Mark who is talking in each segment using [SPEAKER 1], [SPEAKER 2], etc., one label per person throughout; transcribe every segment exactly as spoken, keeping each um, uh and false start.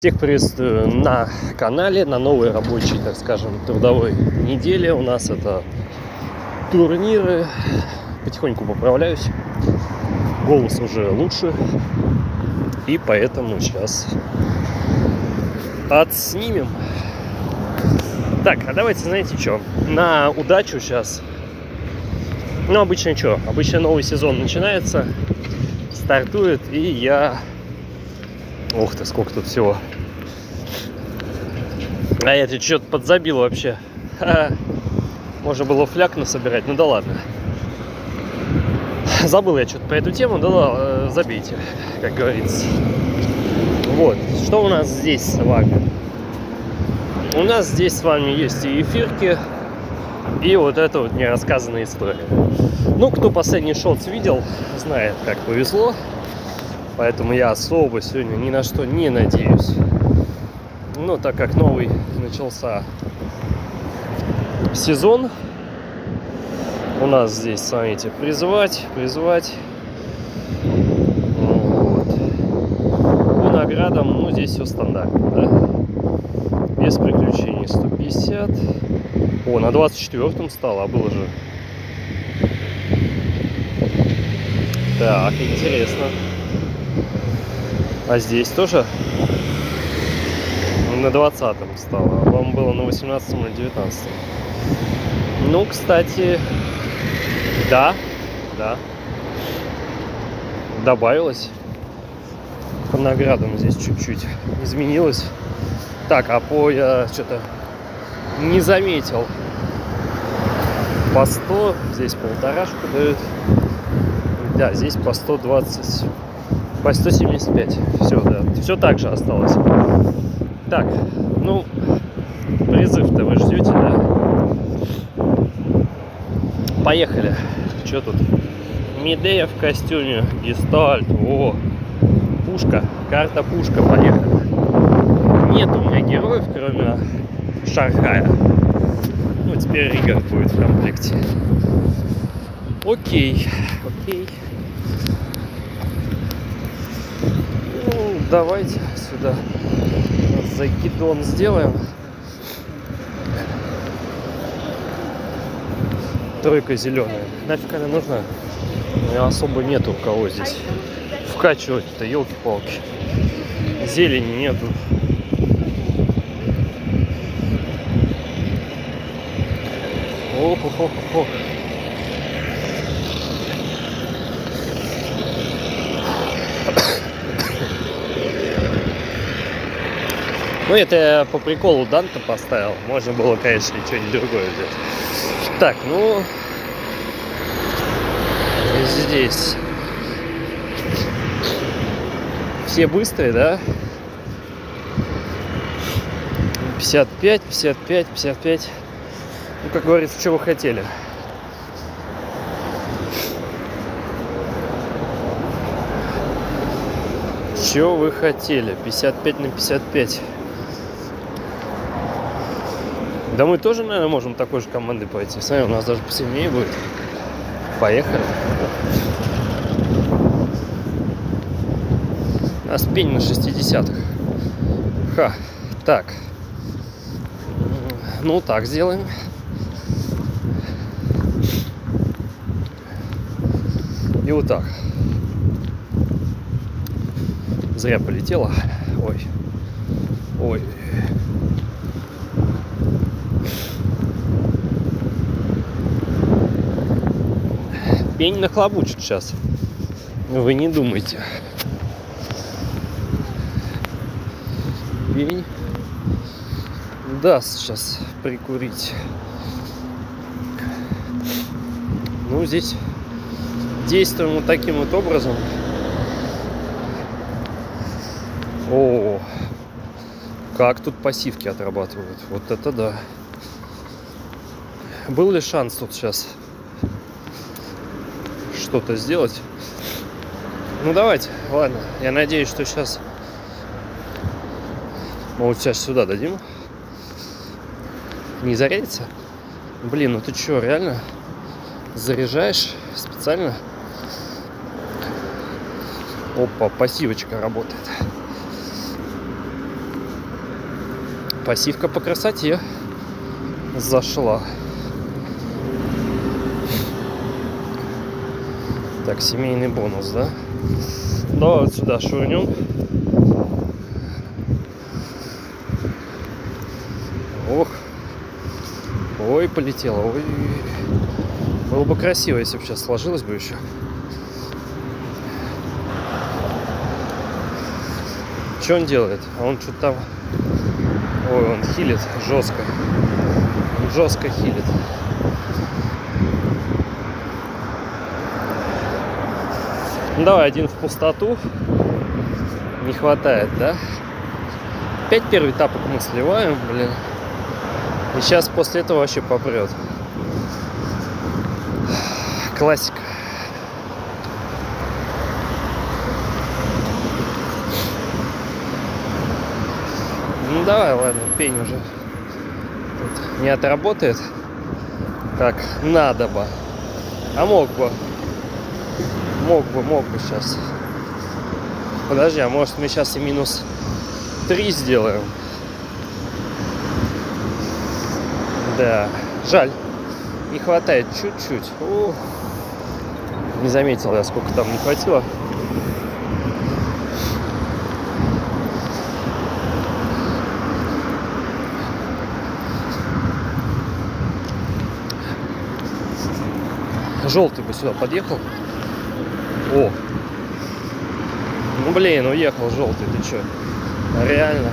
[SPEAKER 1] Всех приветствую на канале, на новой рабочей, так скажем, трудовой неделе. У нас это турниры. Потихоньку поправляюсь. Голос уже лучше. И поэтому сейчас отснимем. Так, а давайте, знаете что, на удачу сейчас. Ну, обычно что? Обычно новый сезон начинается, стартует, и я... Ух ты, сколько тут всего. А я тут что-то подзабил вообще. Ха-ха. Можно было фляг насобирать, ну да ладно. Забыл я что-то по эту тему, да ладно, забейте, как говорится. Вот, что у нас здесь с вами? У нас здесь с вами есть и эфирки, и вот эта вот нерассказанная история. Ну, кто последний шотс видел, знает, как повезло. Поэтому я особо сегодня ни на что не надеюсь. Но так как новый начался сезон, у нас здесь, смотрите, призвать, призвать. Вот. По наградам, ну, здесь все стандартно, да? Без приключений сто пятьдесят. О, на двадцать четвёртом стало, а было же. Так, интересно. А здесь тоже на двадцатом стало, а вам было на восемнадцатом или девятнадцатом. Ну, кстати, да, да, добавилось. По наградам здесь чуть-чуть изменилось. Так, а по я что-то не заметил. По сто, здесь полторашку дают. Да, здесь по сто двадцать. По сто семьдесят пять. Все, да. Все так же осталось. Так, ну, призыв-то вы ждете, да? Поехали. Что тут? Медея в костюме, гестальт. О, пушка. Карта пушка. Поехали. Нет у меня героев, кроме Шанхая. Ну, теперь Рига будет в комплекте. Окей. Окей. Давайте сюда закидон сделаем. Тройка зеленая. Нафиг она нужна? У меня особо нету у кого здесь вкачивать-то, елки-палки. Зелени нету. Ох-ох-ох-ох. Ну, это я по приколу Данта поставил. Можно было, конечно, что-нибудь другое взять. Так, ну... Здесь... Все быстрые, да? пятьдесят пять, пятьдесят пять, пятьдесят пять. Ну, как говорится, что вы хотели. Что вы хотели? пятьдесят пять на пятьдесят пять. Да мы тоже, наверное, можем такой же командой пойти. Смотри, у нас даже посильнее будет. Поехали. У нас пень на шестидесятых. Ха. Так. Ну, так сделаем. И вот так. Зря полетело. Ой. Ой. Пень нахлобучит сейчас. Вы не думайте. Пень даст сейчас прикурить. Ну, здесь действуем вот таким вот образом. О, как тут пассивки отрабатывают. Вот это да. Был ли шанс тут сейчас что-то сделать? Ну давайте, ладно. Я надеюсь, что сейчас... Мы вот сейчас сюда дадим. Не зарядится? Блин, ну ты что, реально заряжаешь специально? Опа, пассивочка работает. Пассивка по красоте зашла. Так, семейный бонус, да? Давай вот сюда шурнем. Ох. Ой, полетело. Ой. Было бы красиво, если бы сейчас сложилось бы еще. Что он делает? А он что-то там... Ой, он хилит жестко. Он жестко хилит. Ну, давай один в пустоту. Не хватает, да? Опять первый тапок мы сливаем, блин. И сейчас после этого вообще попрет. Классика. Ну давай, ладно, пень уже тут не отработает. Так, надо бы. А мог бы. Мог бы, мог бы сейчас. Подожди, а может мы сейчас и минус три сделаем? Да, жаль. Не хватает чуть-чуть. Не заметил я, сколько там не хватило. Желтый бы сюда подъехал. О! Ну блин, уехал желтый, ты чё? Реально.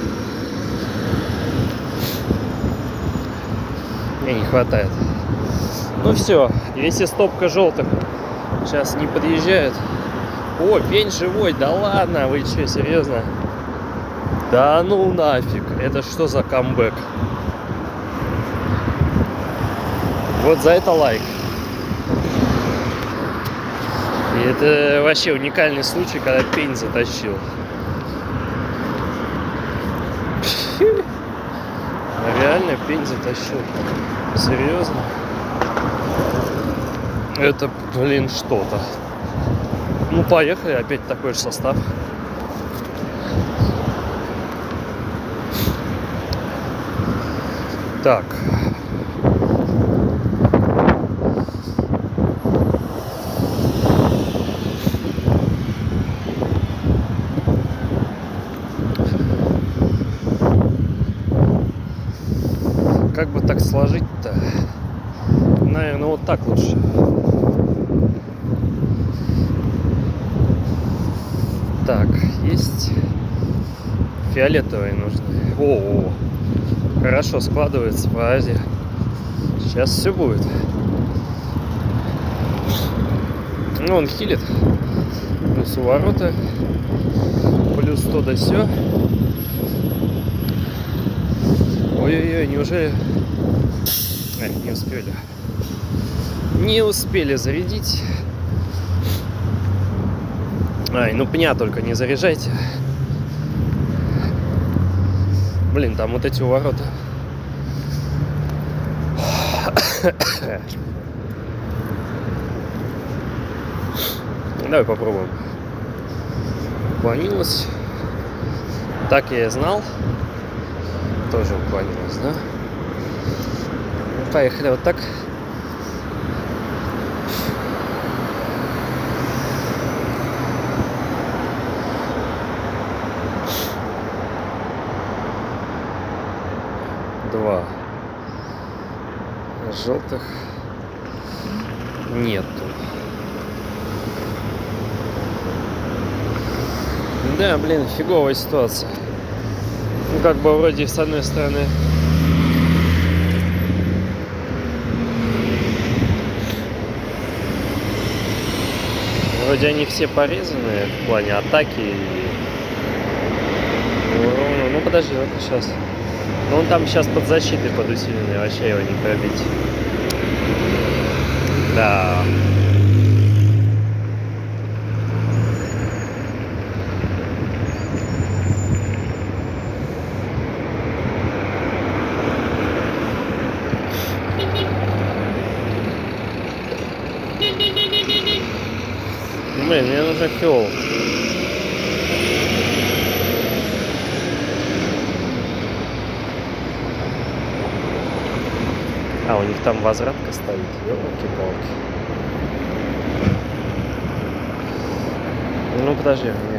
[SPEAKER 1] Мне не хватает. Ну все, если стопка желтых сейчас не подъезжает. О, пень живой, да ладно, вы че, серьезно? Да ну нафиг, это что за камбэк? Вот за это лайк. И это вообще уникальный случай, когда пень затащил. Реально пень затащил. Серьезно? Это, блин, что-то. Ну, поехали, опять такой же состав. Так. Как бы так сложить-то? Наверное, вот так лучше. Так, есть фиолетовые нужны. О, -о. Хорошо складывается, подожди. Сейчас все будет. Ну, он хилит. Плюс у ворота. Плюс то да сё. Ой-ой-ой, неужели... Ай, не успели. Не успели зарядить. Ай, ну пня только не заряжайте. Блин, там вот эти у ворота. Давай попробуем. Уклонилась. Так я и знал. Тоже уклонилась, да? Поехали вот так. Два. Желтых нету. Да, блин, фиговая ситуация. Ну, как бы вроде с одной стороны вроде они все порезаны в плане атаки. Ну, ну подожди, вот сейчас. Ну он там сейчас под защитой, под усиленной, вообще его не пробить. Да. Блин, мне нужен фиол. А, у них там возвратка стоит. Ёлки-палки. Ну, подожди, мне.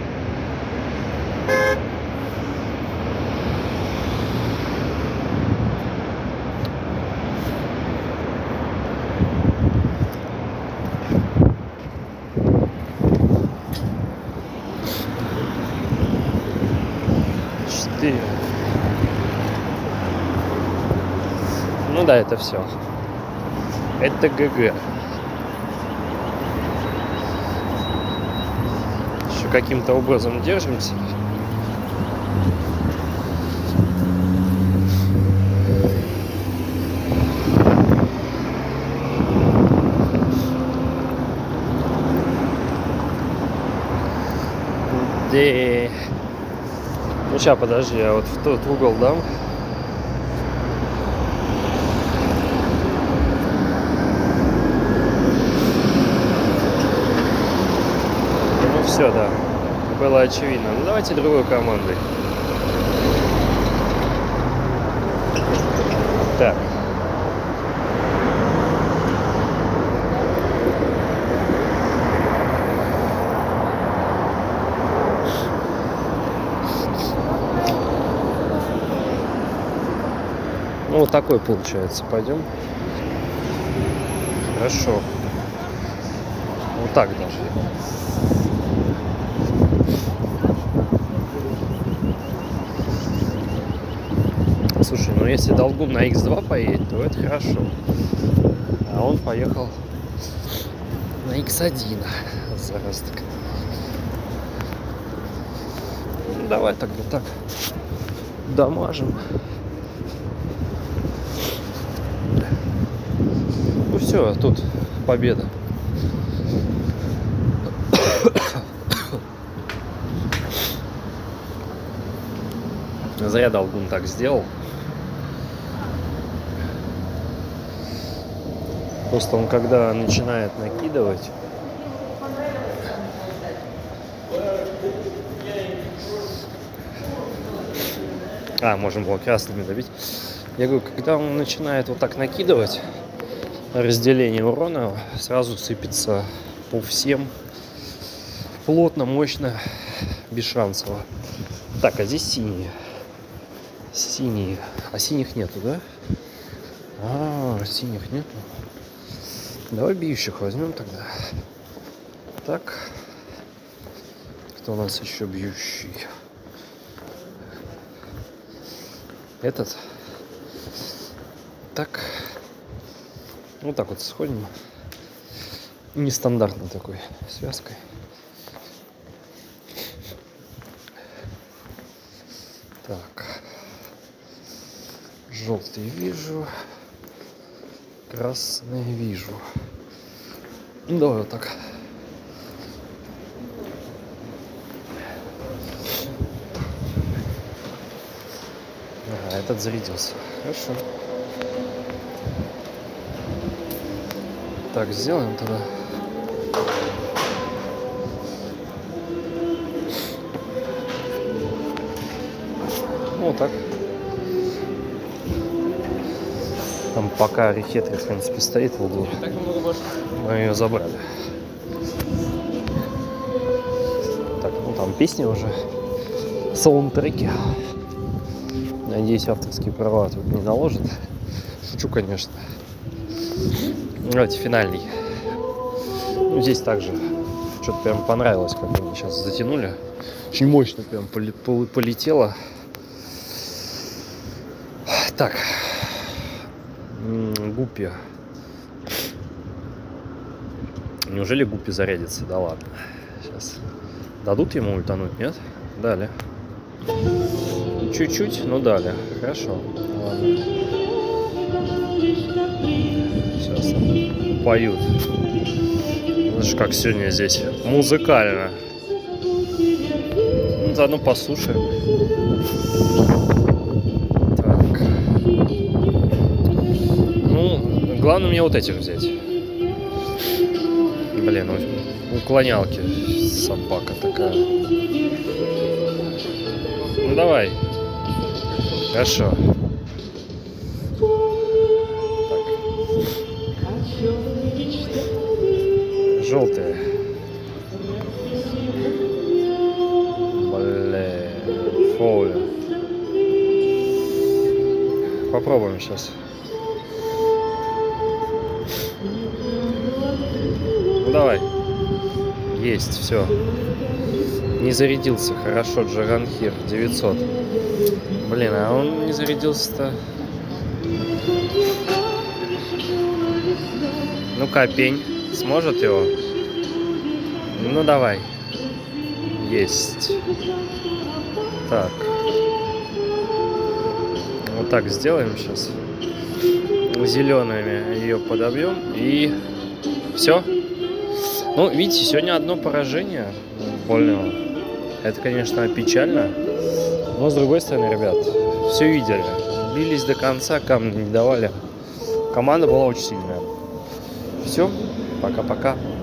[SPEAKER 1] Четыре. Ну да, это все. Это ГГ. Еще каким-то образом держимся. Да. Ну сейчас, подожди, я вот в тот угол дам. Ну все, да. Было очевидно. Ну давайте другой командой. Так. Ну, вот такой получается. Пойдем. Хорошо. Вот так даже. Слушай, ну если Долгун на икс два поедет, то это хорошо. А он поехал на икс один. Заразок. Ну, давай тогда так. Дамажим. Ну все, тут победа. Зря Долгун так сделал. Просто он когда начинает накидывать, а, можем было красными добить. Я говорю, когда он начинает вот так накидывать, разделение урона сразу сыпется по всем плотно, мощно, бесшансово. Так, а здесь синие. Синие. А синих нету, да? А, синих нету. Давай бьющих возьмем тогда. Так. Кто у нас еще бьющий? Этот. Так. Вот так вот сходим. Нестандартной такой связкой. Так. Желтый вижу. Красный вижу. Ну, давай вот так. Ага, этот зарядился. Хорошо. Так, сделаем тогда. Вот так. Там пока рехетри, в принципе, стоит в углу. Мы ее забрали. Так, ну там песни уже. Саундтреки. Надеюсь, авторские права тут не наложат. Шучу, конечно. Давайте финальный. Ну, здесь также что-то прям понравилось, как они сейчас затянули. Очень мощно прям полетело. Так. Гуппи. Неужели Гуппи зарядится? Да ладно. Сейчас. Дадут ему ультануть, нет? Дали. Чуть-чуть, но дали. Хорошо. Ладно. Сейчас поют. Знаешь, как сегодня здесь музыкально. Ну, заодно послушаем. Так. Ну, главное мне вот этих взять. Блин, уклонялки. Собака такая. Ну давай. Хорошо. Желтые. Блин, фоуля. Попробуем сейчас. Ну давай. Есть, все. Не зарядился. Хорошо, Джаранхир девятьсот. Блин, а он не зарядился-то. Ну-ка, пень. Сможет его? Ну давай. Есть. Так. Вот так сделаем сейчас. Зелеными ее подобьем. И все. Ну, видите, сегодня одно поражение. Больно. Это, конечно, печально. Но, с другой стороны, ребят, все видели. Бились до конца, камни не давали. Команда была очень сильная. Все. Пока-пока.